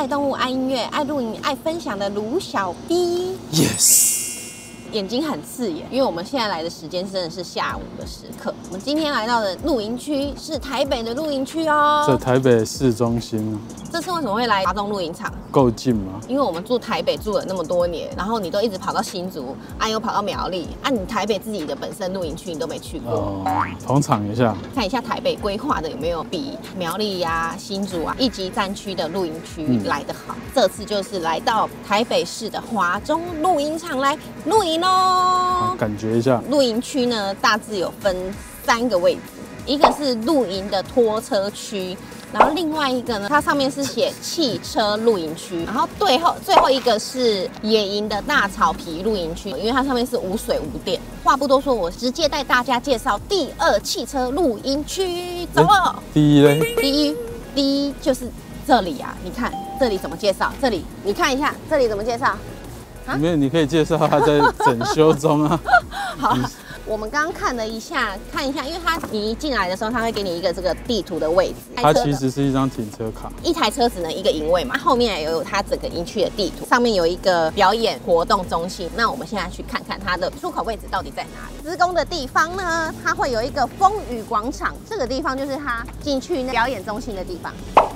爱动物、爱音乐、爱露营、爱分享的卢小 B。 Yes。 眼睛很刺眼，因为我们现在来的时间真的是下午的时刻。我们今天来到的露营区是台北的露营区哦， 在台北市中心。 这次为什么会来华东露营场？ 够近吗？ 因为我们住台北住了那么多年，然后你都一直跑到新竹，又跑到苗栗，你台北自己的本身露营区你都没去过。 捧场一下， 看一下台北规划的有没有比苗栗呀、新竹一级战区的露营区来得好。这次就是来到台北市的华中露营场来露营咯。 感觉一下， 露营区呢大致有分3个位置，一个是露营的拖车区。然后另外一个呢，它上面是写汽车露营区，然后最后一个是野营的大草皮露营区，因为它上面是无水无电。话不多说，我直接带大家介绍第2汽车露营区，走哦。 第一嘞？ 第一就是这里啊，你看这里怎么介绍？这里你看一下，这里怎么介绍？ 没有，你可以介绍它在整修中啊。 好。我们刚刚看一下，因为你一进来的时候，它会给你一个这个地图的位置。 它其实是一张停车卡， 一台车只能1个营位嘛。后面也有它整个营区的地图，上面有一个表演活动中心。那我们现在去看看它的出口位置到底在哪里。施工的地方呢，它会有一个风雨广场，这个地方就是它进去表演中心的地方。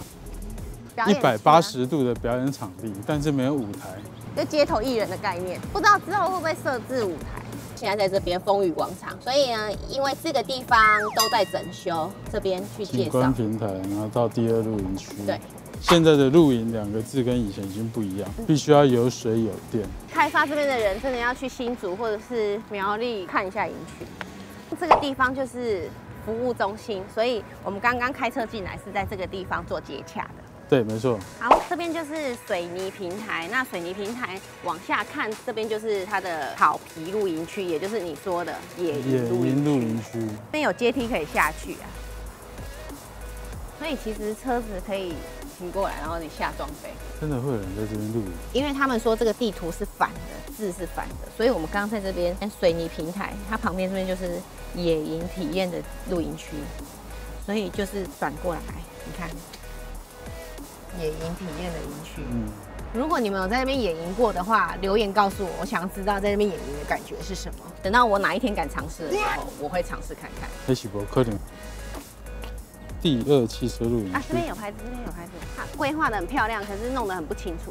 180度的表演场地，但是没有舞台， 就街头艺人的概念。不知道之后会不会设置舞台？现在在这边风雨广场，所以呢，因为这个地方都在整修，这边去介绍景观平台，然后到第2露营区。 对， 现在的露营2个字跟以前已经不一样，必须要有水有电。 开发这边的人真的要去新竹或者是苗栗看一下营区。这个地方就是服务中心，所以我们刚刚开车进来是在这个地方做接洽的。 对，没错。 好，这边就是水泥平台。那水泥平台往下看，这边就是它的草皮露营区，也就是你说的野营露营区。这边有阶梯可以下去啊，所以其实车子可以停过来，然后你下装备。 真的会有人在这边露营？ 因为他们说这个地图是反的，字是反的，所以我们刚刚在这边水泥平台，它旁边这边就是野营体验的露营区，所以就是转过来，你看。野营体验的营区，如果你们有在那边野营过的话，留言告诉我，我想知道在那边野营的感觉是什么。等到我哪一天敢尝试的时候，我会尝试看看。 黑喜博可能第2汽车露营区这边有牌子，这边有牌子，规划的很漂亮，可是弄得很不清楚。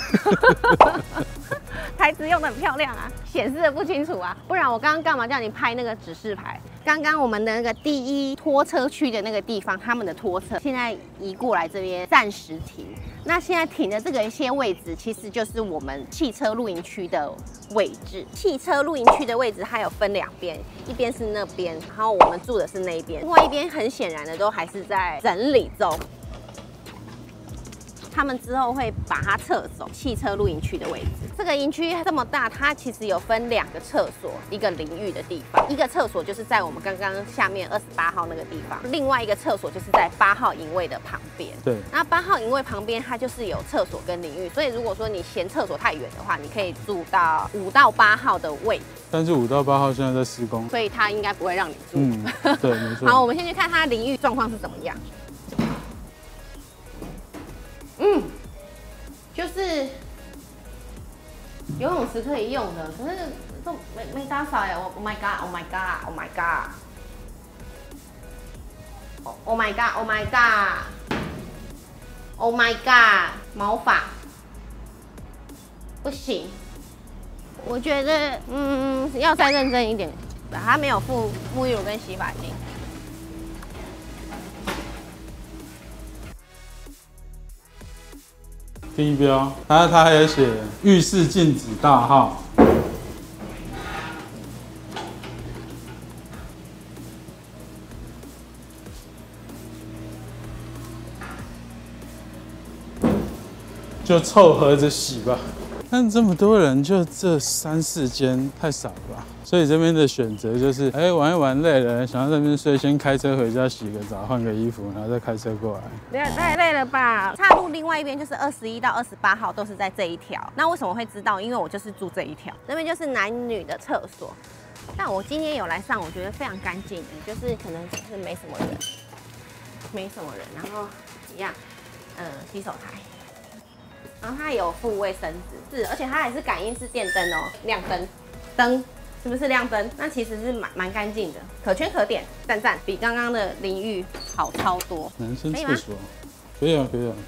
牌子用的很漂亮啊，显示的不清楚啊，不然我刚刚干嘛叫你拍那个指示牌？刚刚我们的那个第1拖车区的那个地方，他们的拖车现在移过来这边暂时停。那现在停的这个一些位置，其实就是我们汽车露营区的位置。汽车露营区的位置它有分2边，一边是那边，然后我们住的是那一边，另外一边很显然的都还是在整理中。他们之后会把它撤走汽车露营区的位置。这个营区这么大，它其实有分2个厕所，一个淋浴的地方，一个厕所就是在我们刚刚下面28号那个地方，另外一个厕所就是在8号营位的旁边。 对， 那8号营位旁边它就是有厕所跟淋浴，所以如果说你嫌厕所太远的话，你可以住到5到8号的位置。但是5到8号现在在施工， 所以它应该不会让你住。 对，没错。 好，我们先去看它淋浴状况是怎么样。就是游泳池可以用的，可是都没打扫哎 ！Oh my god! Oh my god! Oh my god! Oh my god! Oh my god! Oh my god! 毛发不行，我觉得要再认真一点。它没有附沐浴乳跟洗发精。 第1标，它还有写浴室禁止大号。就凑合着洗吧。但这么多人，就这3、4间太少了吧？所以这边的选择就是，玩一玩累了，想要在那边睡，先开车回家洗个澡，换个衣服，然后再开车过来。 太累了吧？岔路另外一边就是21到28号，都是在这一条。那为什么会知道？因为我就是住这一条，这边就是男女的厕所。但我今天有来上，我觉得非常干净，就是可能就是没什么人，然后一样，洗手台。 然后它有附卫生纸，是，而且它还是感应式电灯哦，亮灯，是不是亮灯？那其实是蛮干净的，可圈可点，赞，比刚刚的淋浴好超多。 男生厕所可以啊。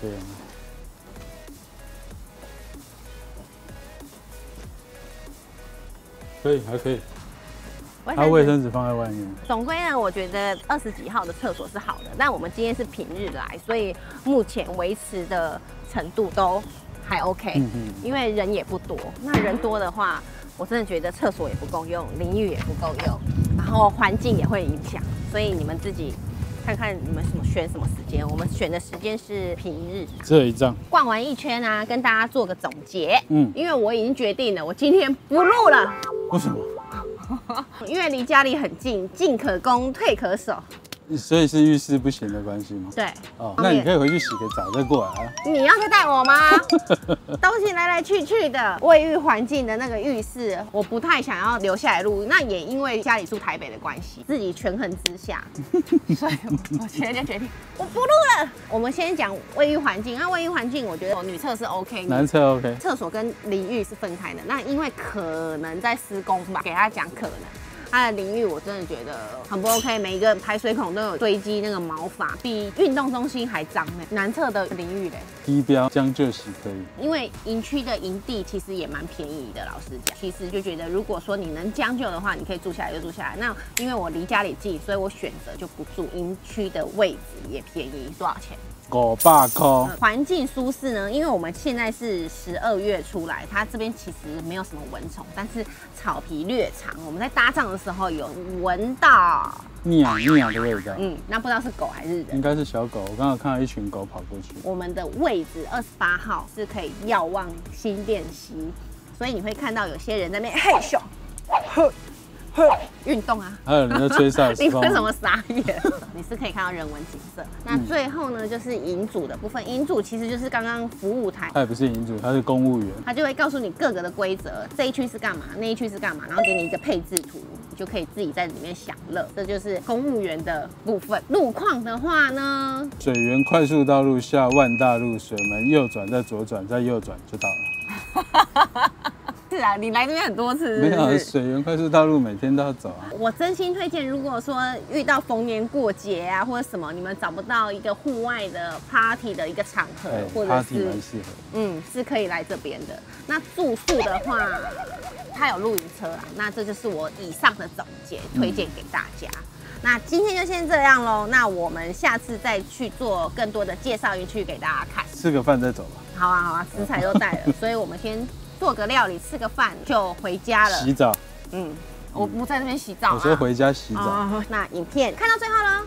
可以，还可以。它卫生纸放在外面。 总归呢，我觉得20几号的厕所是好的，但我们今天是平日来，所以目前维持的程度都还 OK。因为人也不多，那人多的话，我真的觉得厕所也不够用，淋浴也不够用，然后环境也会影响，所以你们自己看看你们选什么时间。我们选的时间是平日。 这一张逛完一圈啊，跟大家做个总结。因为我已经决定了，我今天不录了。 为什么？ 因为离家里很近，进可攻，退可守。 所以是浴室不行的关系吗？ 对。 哦，那你可以回去洗个澡再过来啊。 你要再带我吗？东西来来去去的，卫浴环境的那个浴室，我不太想要留下来录。那也因为家里住台北的关系，自己权衡之下，所以我今天就决定我不录了。我们先讲卫浴环境。那卫浴环境，我觉得女厕是 OK， 男厕 OK， 厕所跟淋浴是分开的。那因为可能在施工吧，给他讲可能。它的淋浴我真的觉得很不 OK， 每一个排水孔都有堆积那个毛发，比运动中心还脏呢。男厕的淋浴嘞， 低标将就洗可以。 因为营区的营地其实也蛮便宜的，老实讲，其实就觉得如果说你能将就的话，你可以住下来就住下来。那因为我离家里近，所以我选择就不住营区的位置也便宜，多少钱 ？500块。 环境舒适呢？因为我们现在是12月出来，它这边其实没有什么蚊虫，但是草皮略长。我们在搭帐的时候有闻到尿的味道。 那不知道是狗还是人？ 应该是小狗。我刚好看到一群狗跑过去。 我们的位置28号是可以遥望新店溪，所以你会看到有些人在那边嘿咻，运动啊， 还有人在吹哨。 你为什么傻眼？你是可以看到人文景色。那最后呢，就是营主的部分。营主其实就是刚刚服务台， 他也不是营主，他是公务员。 他就会告诉你各个的规则，这一区是干嘛，那一区是干嘛，然后给你一个配置图，你就可以自己在里面享乐。这就是公务员的部分。路况的话呢， 水源快速道路下万大路水门右转，再左转，再右转就到了。 是啊，你来这边很多次是不是？ 没有，水源快速道路每天都要走啊。 我真心推荐，如果说遇到逢年过节啊或者什么，你们找不到一个户外的 party 的一个场合，或者是 party 蛮适合， 是可以来这边的。那住宿的话，它有露营车啊，那这就是我以上的总结，推荐给大家。那今天就先这样咯，那我们下次再去做更多的介绍营区给大家看。 吃个饭再走吧。 好啊，食材都带了，所以我们先做个料理，吃个饭就回家了。 洗澡。 我不在这边洗澡。 我说回家洗澡。 那影片看到最后了。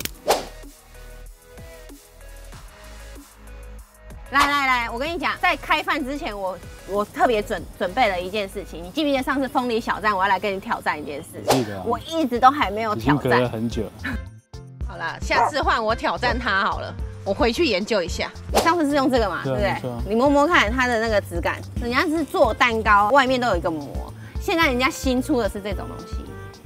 来，我跟你讲，在开饭之前，我特别准备了一件事情。你记不记得上次风里小站，我要来跟你挑战一件事？ 记得啊。 我一直都还没有挑战。 已经隔了很久。 好啦，下次换我挑战它好了。我回去研究一下。你上次是用这个嘛，对不对？你摸摸看它的那个质感。人家是做蛋糕，外面都有一个膜。现在人家新出的是这种东西。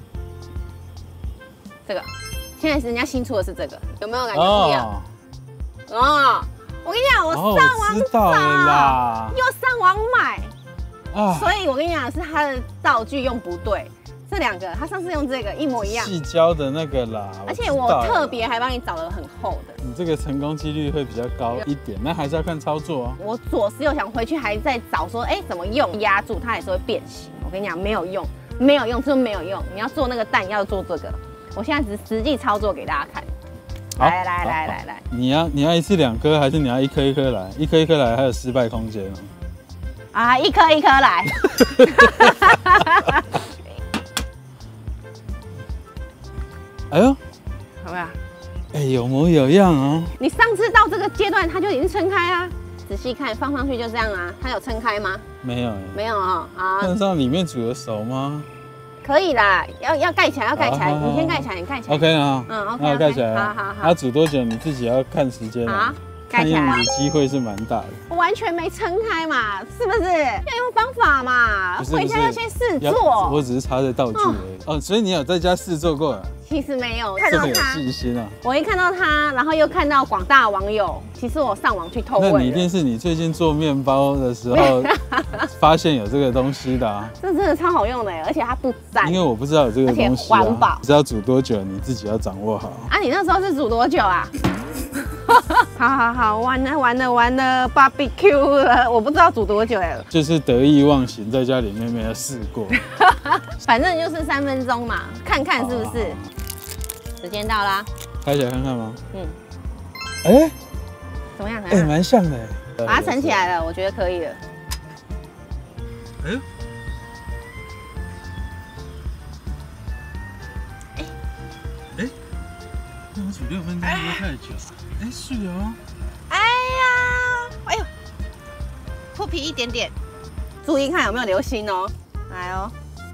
这个，现在人家新出的是这个，有没有感觉不一样？我跟你讲，我上网找啦，又上网买，所以我跟你讲，是它的道具用不对。这两个，他上次用这个一模一样，细胶的那个啦。而且我特别还帮你找了很厚的。你这个成功几率会比较高一点，那还是要看操作啊。我左思右想，回去还在找说，怎么用压住它也是会变形。我跟你讲，没有用，就是没有用。你要做那个蛋，要做这个。我现在只实际操作给大家看。来，你要一次2颗，还是你要一颗一颗来？一颗一颗来，还有失败空间哦。一颗一颗来。哎呦，好不好？有模有样哦。你上次到这个阶段，它就已经撑开啦。仔细看，放上去就这样啊。它有撑开吗？没有，没有啊。好，看得上里面煮的熟吗？可以啦，要盖起来，你先盖起来，你盖起来。OK 啊，OK， 那盖起来。好。它煮多久，你自己要看时间啊。看样子机会是蛮大的。我完全没撑开嘛，是不是？要用方法嘛，回家要先试做。我只是插在道具而已。所以你有在家试做过？ 其实没有看这么有到他， 细心啊！ 我一看到他，然后又看到广大网友，其实我上网去偷问了。 那你一定是你最近做面包的时候发现有这个东西的啊！ 这真的超好用的耶，而且它不粘。 因为我不知道有这个东西、啊， 而且环保你知道煮多久，你自己要掌握好。 啊，你那时候是煮多久啊？好，完了 ，barbecue 了，我不知道煮多久哎。 就是得意忘形，在家里面没有试过。 反正就是3分钟嘛，看看是不是？时间到啦， 开起来看看吗？ 嗯， 哎、 怎么样？ 哎，蛮像的。 把它盛起来了，我觉得可以了。 哎呦，那我煮6分钟会不会太久？哎，是哦。 哎呦，脱皮一点点，注意看有没有流心哦。来哦，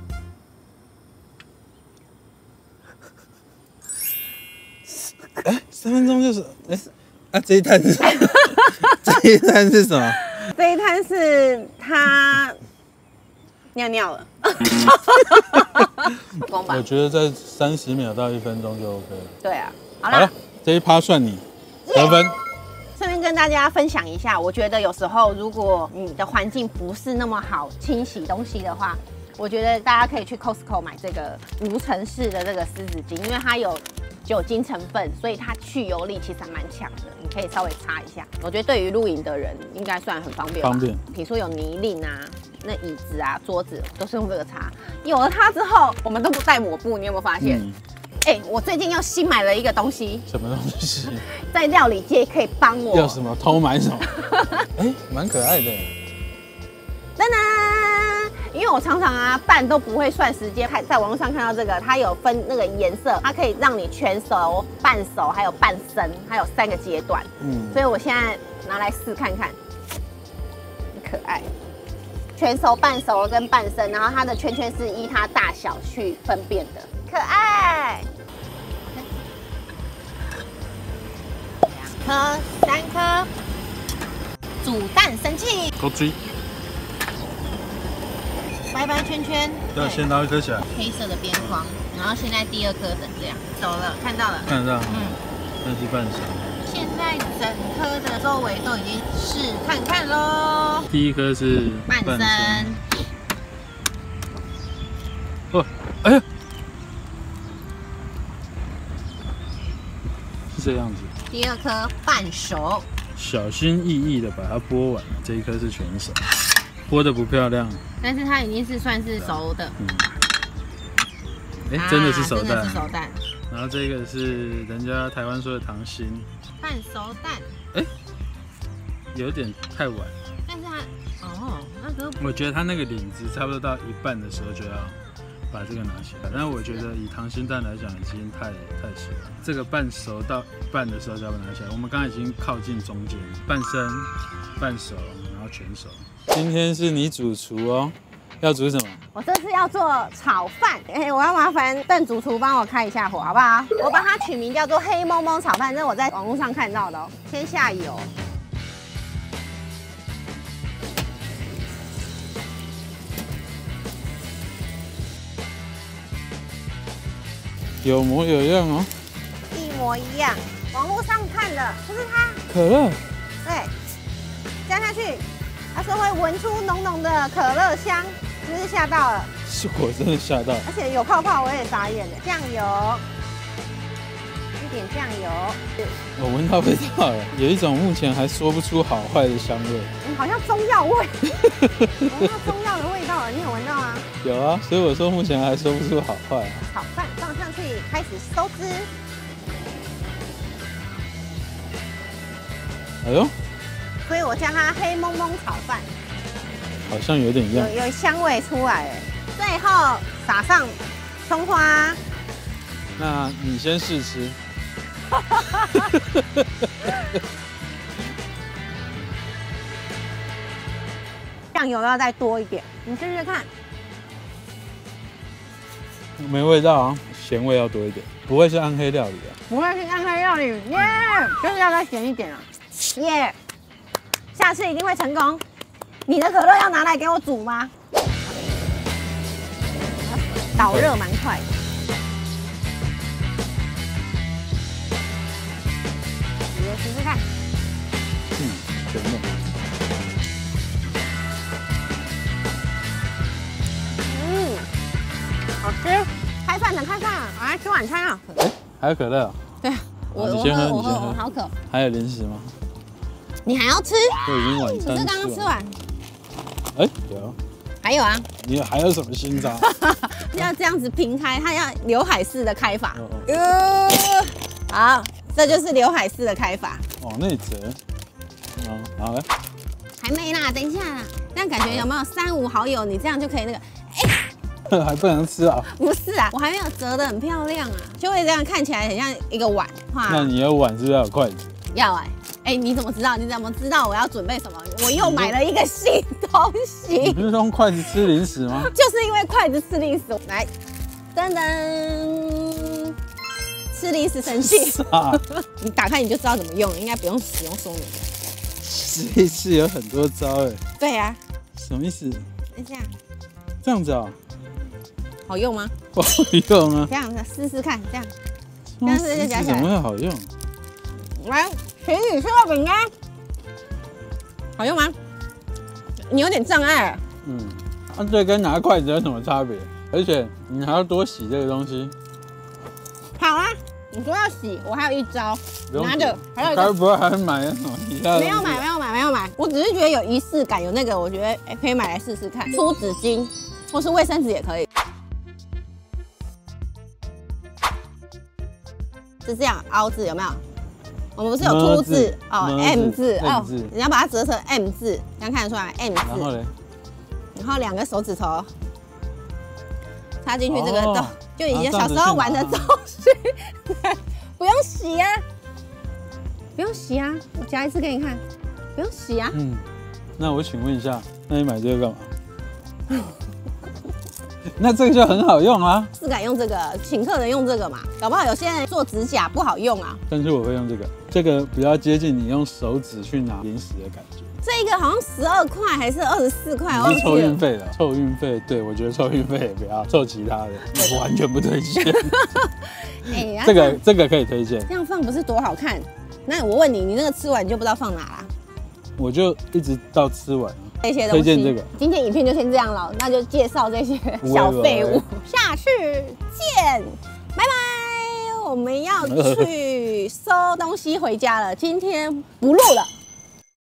哎，3分钟就是这一摊是什么？这一摊是什么？ 这一摊是他尿尿了。 我觉得在30秒到1分钟就 OK 了。 对啊，好了， 这一趴算你得分。 顺便跟大家分享一下，我觉得有时候如果你的环境不是那么好清洗东西的话，我觉得大家可以去 Costco 买这个无尘式的这个湿纸巾，因为它有酒精成分，所以它去油力其实还蛮强的，你可以稍微擦一下。我觉得对于露营的人应该算很方便吧。 方便。 比如说有泥泞啊，那椅子啊、桌子都是用这个擦。有了它之后，我们都不带抹布，你有没有发现？我最近又新买了一个东西。 什么东西？ 在料理界可以帮我。 要什么偷买什么？蛮可爱的。 噔噔，因为我常常拌都不会算时间，在网络上看到这个，它有分那个颜色，它可以让你全熟、半熟，还有半生，还有3个阶段。所以我现在拿来试看看，很可爱。全熟、半熟跟半生，然后它的圈圈是依它大小去分辨的，可爱。2颗、3颗，煮蛋神器。 够追。 白白圈圈， 对，先捞1颗起来。 黑色的边框，然后现在第2颗等这样，熟了，看到了。 看得到。那是半熟。 现在整颗的周围都已经试看看喽。 第1颗是半生。 哎呀，是这样子。 第2颗半熟， 小心翼翼的把它剥完，这1颗是全熟，剥的不漂亮， 但是它已经是算是熟的。 真的是熟蛋， 真的是熟蛋。 然后这个是人家台湾说的溏心， 半熟蛋。 有点太晚， 但是它那个我觉得它那个领子差不多到1半的时候就要把这个拿起来，但是我觉得以溏心蛋来讲已经太熟了，这个半熟到1半的时候就要拿起来。我们刚刚已经靠近中间，半生、半熟，然后全熟。今天是你主厨哦，要煮什么？ 我这次要做炒饭，我要麻烦邓主厨帮我开一下火，好不好？我把它取名叫做黑蒙蒙炒饭，这是我在网络上看到的哦。先下油。 有模有样哦， 一模一样。网络上看的，就是它。 可乐。 对，加下去，它说会闻出浓浓的可乐香，真是吓到了。 是我真的吓到， 而且有泡泡，我也傻眼了。酱油，一点酱油。 我闻到味道了，有一种目前还说不出好坏的香味。 好像中药味，闻到中药的味道了，你有闻到吗？ 有啊，所以我说目前还说不出好坏啊。 炒饭放上去，开始收汁。 哎呦， 所以我叫它黑蒙蒙炒饭， 好像有点样， 有香味出来哎。最后撒上葱花。 那你先试吃。 酱油要再多一点，你试试看。 没味道啊，咸味要多一点，不会是暗黑料理啊？ 不会是暗黑料理，耶，就是要再咸一点啊，耶，下次一定会成功。你的可乐要拿来给我煮吗？导热蛮快的。 点开饭，我来吃晚餐啊。 哎，还有可乐。 对啊，我你先喝， 我你先喝。 好渴。 还有零食吗？ 你还要吃？ 我已经晚餐不是刚刚吃完？ 哎，有。 还有啊。 你还有什么新招？ 要这样子平开，它要刘海式的开法。 哦好，这就是刘海式的开法。 往内折。好嘞。 还没啦，等一下啦。这样感觉有没有3、5好友？你这样就可以那个。 还不能吃啊？ 不是啊，我还没有折得很漂亮啊，就会这样看起来很像一个碗。 那你有碗是不是要有筷子？ 要哎，你怎么知道？你怎么知道我要准备什么？我又买了一个新东西。 你不是用筷子吃零食吗？ 就是因为筷子吃零食，来，噔噔，吃零食神器。你打开你就知道怎么用，应该不用使用说明。 这一次有很多招哎。 对呀。 什么意思？ 这样。 这样子啊？ 好用吗？ 不好用啊。 这样试试看，这样。这样试试夹起来。 怎么会好用？ 来，请你吃个饼干。好用吗？你有点障碍。 这跟拿筷子有什么差别？而且你还要多洗这个东西。 好啊，你说要洗，我还有一招，拿着，还有一该不会还买那什么其他的？ 没有买，我只是觉得有仪式感，有那个，我觉得可以买来试试看。粗纸巾或是卫生纸也可以。是这样凹字有没有？我们不是有凸字哦 ，M 字哦，你要把它折成 M 字，这样看得出来 M 字。 然后嘞， 然后2个手指头插进去这个洞，就以前小时候玩的东西。不用洗啊，不用洗啊，我夹一次给你看，不用洗啊。 那我请问一下，那你买这个干嘛？那这个就很好用啊！ 是敢用这个，请客人用这个嘛？搞不好有些人做指甲不好用啊。 但是我会用这个，这个比较接近你用手指去拿零食的感觉。 这个好像12块还是24块？ 是凑运费的，凑运费。对，我觉得凑运费也不要，凑其他的，我完全不推荐。这个可以推荐。 这样放不是多好看？那我问你，你那个吃完你就不知道放哪啦？ 我就一直到吃完。 这些东西， 推荐这个。 今天影片就先这样了，那就介绍这些小废物，下次见，拜拜。我们要去收东西回家了，今天不录了。